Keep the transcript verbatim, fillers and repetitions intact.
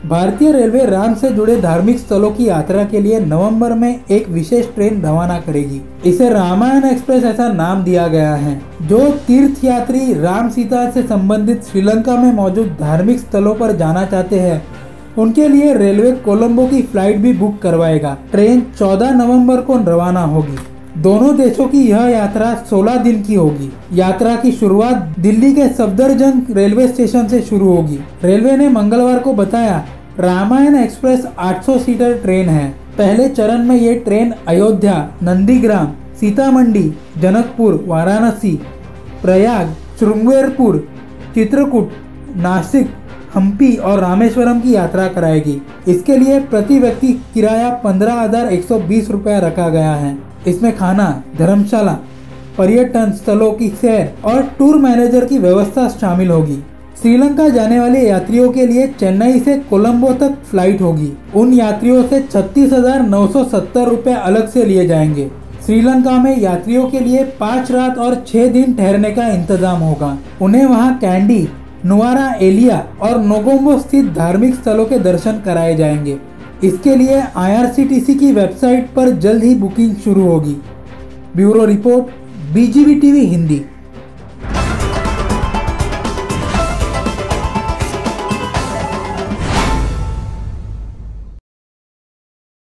भारतीय रेलवे राम से जुड़े धार्मिक स्थलों की यात्रा के लिए नवंबर में एक विशेष ट्रेन रवाना करेगी। इसे रामायण एक्सप्रेस ऐसा नाम दिया गया है। जो तीर्थयात्री राम सीता से संबंधित श्रीलंका में मौजूद धार्मिक स्थलों पर जाना चाहते हैं, उनके लिए रेलवे कोलंबो की फ्लाइट भी बुक करवाएगा। ट्रेन चौदह नवंबर को रवाना होगी। दोनों देशों की यह यात्रा सोलह दिन की होगी। यात्रा की शुरुआत दिल्ली के सफदरजंग रेलवे स्टेशन से शुरू होगी। रेलवे ने मंगलवार को बताया, रामायण एक्सप्रेस आठ सौ सीटर ट्रेन है। पहले चरण में ये ट्रेन अयोध्या, नंदीग्राम, सीतामढ़ी, जनकपुर, वाराणसी, प्रयाग, श्रृंगेरपुर, चित्रकूट, नासिक, हम्पी और रामेश्वरम की यात्रा कराएगी। इसके लिए प्रति व्यक्ति किराया पंद्रह हजार एक सौ बीस रुपया रखा गया है। इसमें खाना, धर्मशाला, पर्यटन स्थलों की सैर और टूर मैनेजर की व्यवस्था शामिल होगी। श्रीलंका जाने वाले यात्रियों के लिए चेन्नई से कोलंबो तक फ्लाइट होगी। उन यात्रियों से छत्तीस हजार नौ सौ सत्तर रुपये अलग से लिए जाएंगे। श्रीलंका में यात्रियों के लिए पाँच रात और छह दिन ठहरने का इंतजाम होगा। उन्हें वहां कैंडी, नुआरा एलिया और नोगोम्बो स्थित धार्मिक स्थलों के दर्शन कराए जाएंगे। इसके लिए I R C T C की वेबसाइट पर जल्द ही बुकिंग शुरू होगी। Bureau report, B G B T V Hindi.